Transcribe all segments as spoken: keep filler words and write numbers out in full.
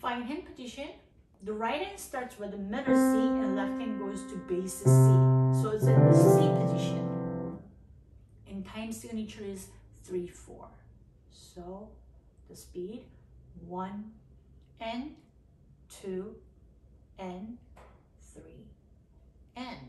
find hand position, the right hand starts with the middle C and left hand goes to bass C. So it's in the C position. And time signature is three four. So the speed one and two and three and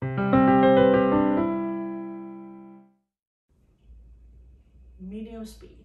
medium speed.